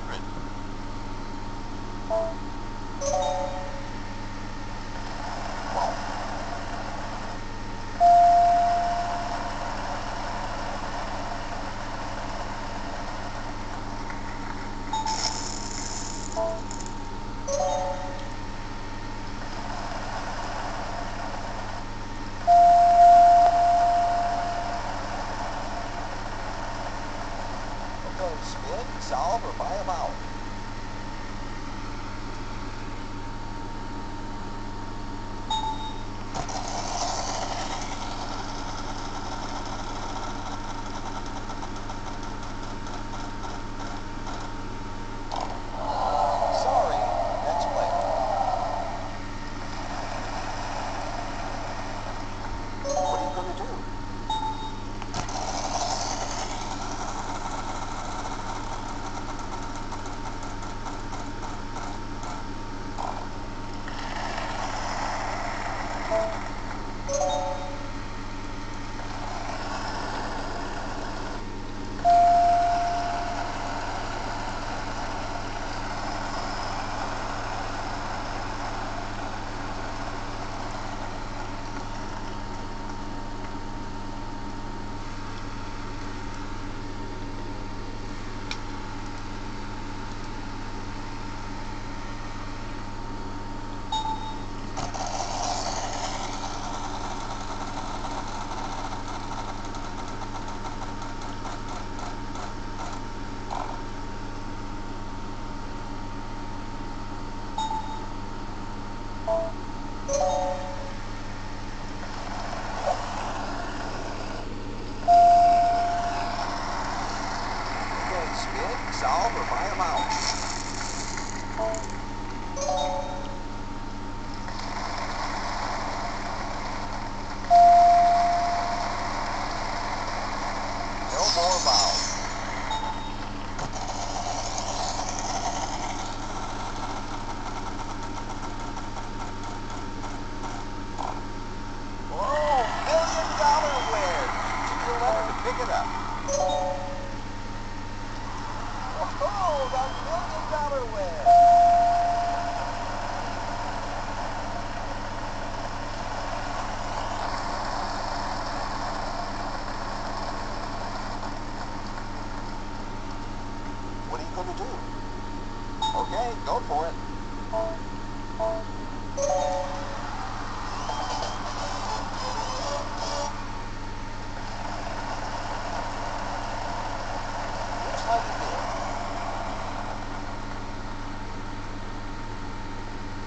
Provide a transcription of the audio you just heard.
100. Okay, spin, solve, or buy them out. Sorry, next play. What are you going to do? Okay, spin, solve, or buy them out. No more vowels. Oh, $1 million win! Keep your letter to pick it up. Oh, the $1 million win! What are you going to do? Okay, go for it.